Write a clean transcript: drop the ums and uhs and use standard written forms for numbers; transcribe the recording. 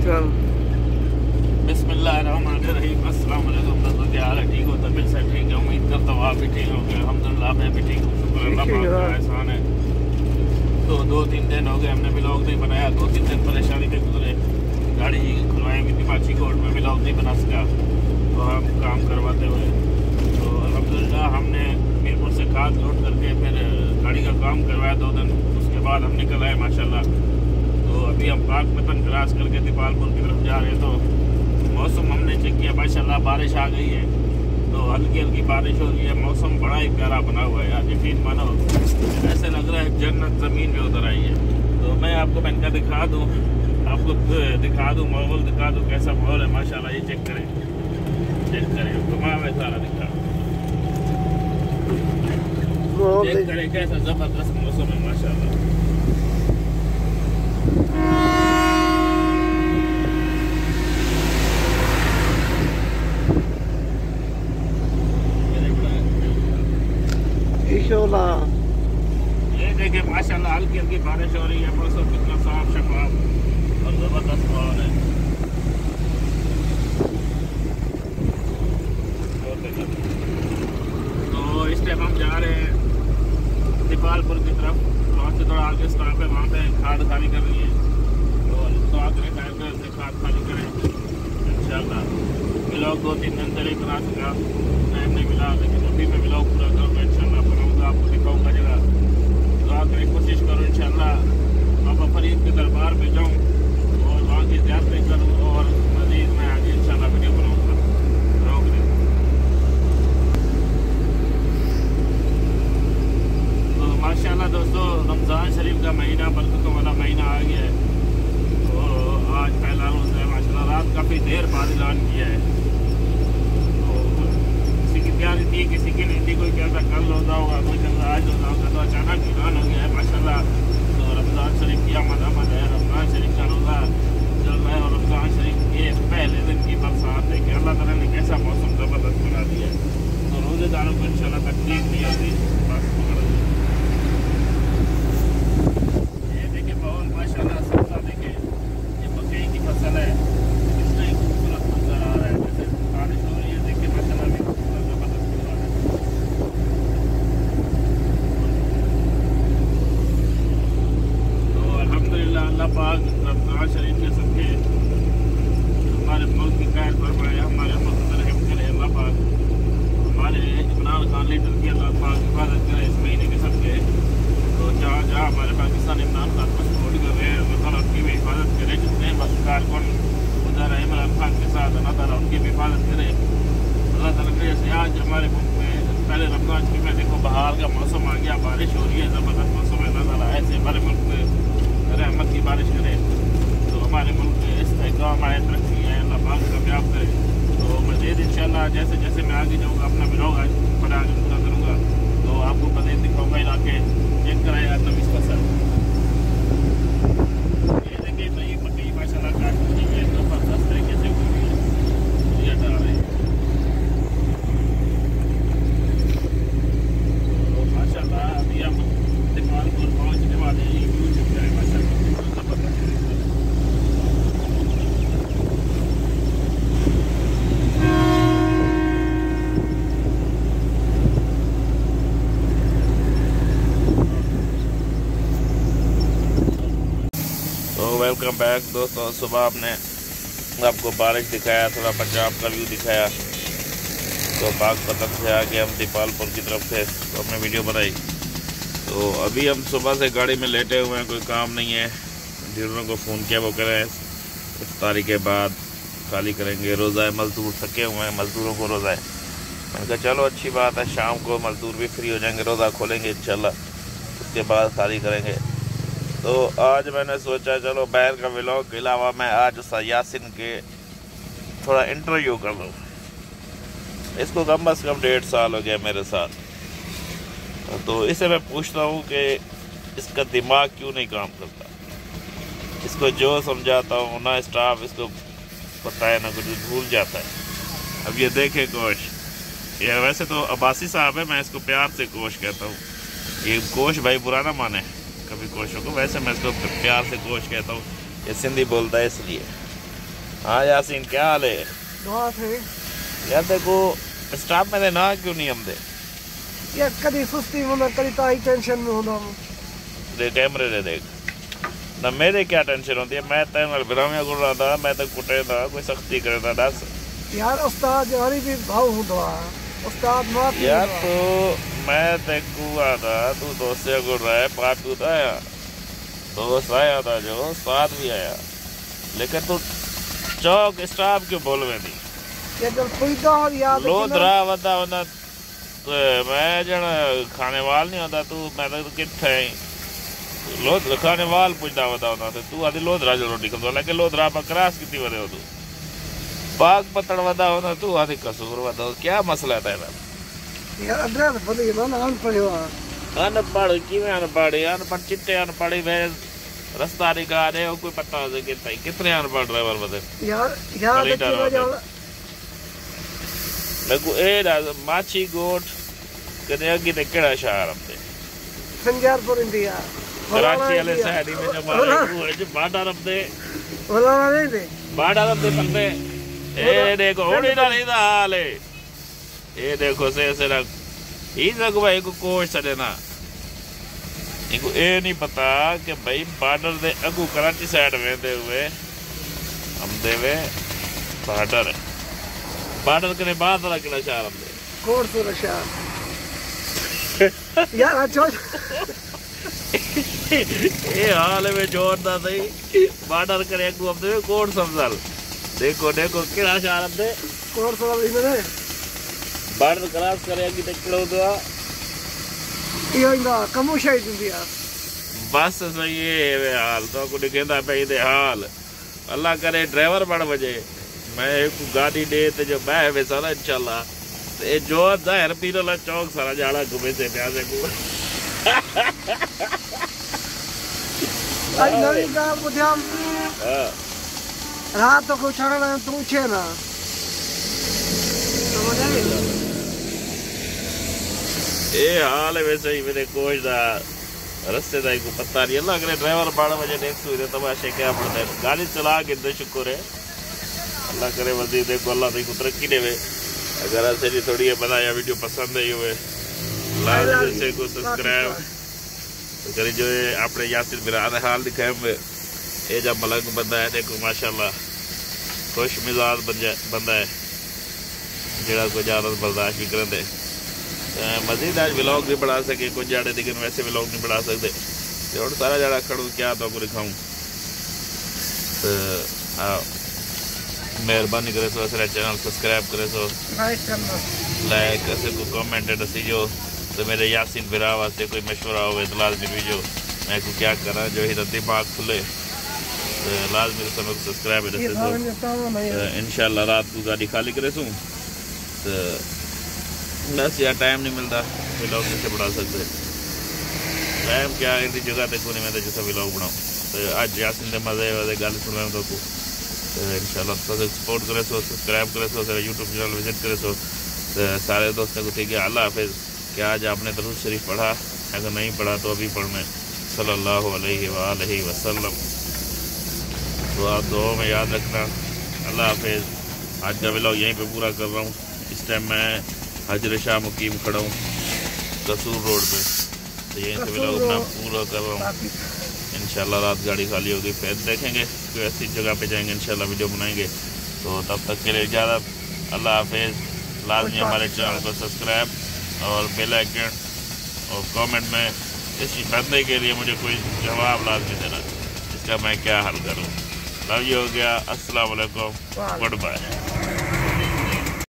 चल बिस्मिल्लाहिर्रहमानिर्रहीम। अस्सलाम वालेकुम दोस्तों, क्या हाल है? ठीक हो? तबीयत से ठीक है? उम्मीद करता हूँ आप भी ठीक होंगे। अल्हम्दुलिल्लाह मैं भी ठीक हूँ, शुक्र अल्लाह पाक का एहसान है। तो 2-3 दिन हो गए हमने व्लॉग नहीं बनाया, 2-3 दिन परेशानी में गुजरे। गाड़ी खुलवाई हुई थी माची कोर्ट में, व्लॉग नहीं बना सका तो हम काम करवाते हुए। तो अल्हम्दुलिल्लाह हमने मीरपुर से खाद लोड करके फिर गाड़ी का काम करवाया 2 दिन, उसके बाद हम निकल आए माशाल्लाह। तो अभी हम पाक पतन क्रॉस करके दीपालपुर की तरफ जा रहे हैं। तो मौसम हमने चेक किया, माशाल्लाह बारिश आ गई है, तो हल्की हल्की बारिश हो रही है। मौसम बड़ा ही प्यारा बना हुआ है यार, यकीन मानो ऐसे लग रहा है जन्नत ज़मीन में उतर आई है। तो मैं आपको इनका दिखा दूँ, आपको दिखा दूँ माहौल, दिखा दूँ कैसा माहौल है माशाल्लाह। ये चेक करें, घुमाव है सारा, दिखा चेक करें कैसा ज़बरदस्त मौसम है माशाल्लाह। ये देखिए माशाल्लाह हल्की हल्की बारिश हो रही है, मौसम कितना साफ शफाफ और ज़बरदस्त माहौल है। तो इस टाइम हम जा रहे हैं दीपालपुर की तरफ, वहाँ से थोड़ा आगे स्टॉप है, वहाँ पे खाद खाली करनी है। तो आगे टाइम पे खाद खाली करें इंशाल्लाह। व्लॉग 2-3 दिन से बना सका, टाइम नहीं मिला, लेकिन अभी मैं व्लॉग पूरा करूँगा इंशाल्लाह, बनाऊँगा, आपको दिखाऊँगा जगह। तो आकर कोशिश करूँ इंशाल्लाह बाबा फरीद के दरबार पे जाऊँ और वहाँ की ज़ियारतें करूँ और मज़ीद मैं आगे इंशाल्लाह वीडियो बनाऊँगा। तो माशाल्लाह दोस्तों, रमज़ान शरीफ का महीना, बरकतों वाला महीना आ गया है। तो आज पहला रोज़ है माशाल्लाह, रात काफ़ी देर बाद ऐलान किया है। तैयारी थी, किसी की नहीं थी, कोई कहता कल रोज़ा होगा, कोई कहता आज रोज़ा होगा, तो अचानक ऐलान हो गया है माशाल्लाह। तो रमज़ान शरीफ की आमद है, रमज़ान शरीफ का रोज़ा चल रहा है और रमज़ान शरीफ के पहले दिन की बरसात है कि अल्लाह ताला ने कैसा मौसम ज़बरदस्त बना दिया है। तो रोज़ेदारों को इंशाल्लाह तकलीफ नहीं होती। बस ये देखिए माहौल माशाल्लाह, सबका देखिए, ये मकई की फसल है, कितना ही खूबसूरत मंजर आ रहा है। जैसे बारिश हो रही है, देखिए माशाल्लाह भी अल्लाह पाक रमज़ान शरीफ के सबके हमारे मुल्क की खैर फरमाए, हमारे मुल्क में रहम करे अल्लाह पाक। हमारे इमरान खान लीडर की अल्लाह पाक हिफाजत करे इस महीने के सबके। तो जहाँ जहाँ हमारे पाकिस्तान इमरान खान को सपोर्ट कर रहे हैं, अल्लाह ताला उनकी भी हिफाजत करे। जितने कारकुन उधर है इमरान खान के साथ, अल्लाह ताला उनकी भी हिफाजत करे। अल्लाह ताला करे से आज हमारे मुल्क में पहले रमज़ान शरीफ में देखो बहार का मौसम आ गया, बारिश हो रही है, ज़बरदस्त मौसम है। अल्लाह ताला ऐसे हमारे मुल्क में रहमत की बारिश करे, तो हमारे मुल्क में इस्तेहकाम आए, तरक्की है, अल्लाह पाक कामयाब करे। तो मज़ीद इंशाल्लाह जैसे जैसे मैं आगे जाऊँगा अपना व्लॉग आज बड़ा आगे पूरा करूँगा, तो आपको मज़ीद दिखाऊँगा इलाके चेक कराएगा नवीस फसल। ये देखिए नई मकई माशाल्लाह काटने के ज़बरदस्त तरीके से हुई है, ये डाल रहे हैं। तो माशाल्लाह अभी हम दीपालपुर पहुँचने वाले हैं। वेलकम बैक दोस्तों। सुबह आपने आपको बारिश दिखाया, थोड़ा पंजाब का व्यू दिखाया, तो पाक पतन से आके हम दीपालपुर की तरफ थे, तो हमने वीडियो बनाई। तो अभी हम सुबह से गाड़ी में लेटे हुए हैं, कोई काम नहीं है। डीलरों को फ़ोन किया, वो कह रहे हैं इफ्तारी के बाद खाली करेंगे, रोज़ा है, मज़दूर थके हुए हैं, मज़दूरों को रोज़ा है। मैंने कहा चलो अच्छी बात है, शाम को मज़दूर भी फ्री हो जाएंगे, रोज़ा खोलेंगे इंशाल्लाह, उसके बाद खाली करेंगे। तो आज मैंने सोचा चलो बैर का व्लॉग के अलावा मैं आज यासिन के थोड़ा इंटरव्यू कर लूँ। इसको कम से कम 1.5 साल हो गया मेरे साथ, तो इसे मैं पूछता हूँ कि इसका दिमाग क्यों नहीं काम करता। इसको जो समझाता हूँ ना स्टाफ इसको बताए ना कुछ, भूल जाता है। अब ये देखे कोश, ये वैसे तो अब्बासी साहब है, मैं इसको प्यार से कोश कहता हूँ। ये कोश भाई बुरा ना माने कभी कोशों को, वैसे मैं इसको प्यार से कोश कहता हूँ, ये सिंधी बोलता है इसलिए। ہاں یاسین کیا حال ہے؟ دعا تھے یار دیکھو اسٹاف میں نہ کیوں نہیں آتے؟ یا کدی سستی ہونا کدی تائی ٹینشن میں ہونا دیکھ کیمرے دے دیکھ نہ میرے کیا ٹینشن ہوتی ہے، میں تین برامیاں کر رہا تھا، میں تو کٹے تھا، کوئی سختی کرے تھا دس یار استاد جاری بھی بھاؤ ہوندا استاد معافی یار تو میں دیکھوں آتا تو دوست سے گر رہا ہے پاپ تو آیا دوست آیا تھا جو استاد بھی آیا لیکن تو چوک اسٹاف کیوں بول میں نہیں یہ جب پویدا اور یاد لو درا ودا ہونا میں جن کھانے وال نہیں ہوتا تو میں تو کتنے لو کھانے وال پوچھتا ہوتا ہوتا تو آدھی لو درا جو روٹی کھاتا لیکن لو درا پر کراس کتنی ودے ہو تو پاک پتڑ ودا ہوتا تو آدھی قصور ودا ہو کیا مسئلہ ہے یار ادرس بدی نا ان پڑھو ان پڑھ کیویں ان پڑھ چٹے ان پڑھ میں رستہ دکھا دے کوئی پتہ ہو کہ کتنے ان پڑھ ڈرائیور بدے یار لگو اے ماچھی گوٹ کدے اگے تے کیڑا شہر ہمتے سنجار پور انڈیا کراچی والے سائیڈ میں جب مارے باڈر ہمتے ولا نہیں دے باڈر ہمتے بندے اے دیکھو ہوڑی نہ نہیں دا حال ہے اے دیکھو سے ہی سکو بھائی کو کوش سڑے نا ایک اے نہیں پتا کہ بھائی باڈر دے اگو کراچی سائیڈ میں دے ہوئے ہم دے ہوئے باڈر ہے باڈر کنے بعد والا کلا شہر ہم دے کوڑ سورا شہر یار اچھو اے حال میں جوڑ دا سی باڈر کنے اگو ہم دے کوڑ سمزل دیکھو دیکھو کلا شہر ہم دے کوڑ سورا بھی میں باڈر کراس کرے اگی تے کڑو دوا یہ اندا کمو شاہی دیا بس صحیح ہے حال تو کو دکھیندا پئی دے حال اللہ کرے ڈرائیور بڑھ وجے میں ایک گاڑی دے تے جو بہ وے سارا انشاءاللہ تے جو ظاہر پیرلا چوک سارا جاڑا گھومے سے پیاسے کو آج نوی گا بدھیام رات کو چھڑنا تو چھے نا اے حال ہے ویسے ہی میرے کوش دا رستے دا کو پتہ نہیں اللہ کرے ڈرائیور 12 بجے دیکھ سو دے تماشے کیا پڑتا ہے گاڑی چلا کے دے شکر ہے اللہ کرے مزید دیکھو اللہ دی کو ترقی دے وے اگر ایسے بھی تھوڑی ہے بنایا ویڈیو پسند ہے ہوئے لازمی سے کو سبسکرائب کری جو ہے اپنے یاسر براد حال دکھائے ہوئے اے جب ملنگ بندہ ہے دیکھو ماشاءاللہ خوش مزاج بندہ ہے جڑا کو اجازت برداشت بھی کر دے مزید آج ولاگ نہیں بڑھا سکے کچھ جاڑے لیکن ویسے ولاگ نہیں بڑھا سکتے اور سارا جاڑا کھڑوں کیا تو کو دکھاؤں مہربانی کرے سو اسرے چینل سبسکرائب کرے سو لائک اسے کو کامنٹ دسی جو تو میرے یاسین بھرا واسطے کوئی مشورہ ہوئے تو لازمی بھی میں کو کیا کرا جو ہی دماغ کھلے لازمی سب سبسکرائب دسی سو انشاءاللہ رات کو گاڑی خالی کرے سوں تو بس یار ٹائم نہیں ملتا ولاگ کیسے بڑھا سکتے ٹائم کیا ہے جگہ تے کو نہیں ملتا جیسا ولاگ بناؤں تو آج یاسین دے مزے وزے گل سننے تو کو انشاءاللہ سپورٹ کرے سو سبسکرائب کرے سو یوٹیوب چینل وزٹ کرے سو سارے دوستوں کو ٹھیک ہے اللہ حافظ کہ آج آپ نے درود شریف پڑھا اگر نہیں پڑھا تو ابھی پڑھنا صلی اللہ علیہ وآلہ وسلم دعا میں یاد رکھنا اللہ حافظ آج کا ولاگ یہیں پہ پورا کر رہا ہوں اس ٹائم میں حجر شاہ مقیم کھڑا ہوں قصور روڈ پہ تو یہیں سے ولاگ اپنا پورا کر رہا ہوں انشاءاللہ رات گاڑی خالی ہوگی پھر دیکھیں گے کوئی ایسی جگہ پہ جائیں گے انشاءاللہ ویڈیو بنائیں گے تو تب تک کے لیے اجازت اللہ حافظ لازمی ہمارے چینل کو سبسکرائب اور بیل آئیکن اور کامنٹ میں اس بندے کے لیے مجھے کوئی جواب لازمی دینا اس کا میں کیا حل کروں لو یہ ہو گیا السلام علیکم گڈ بائے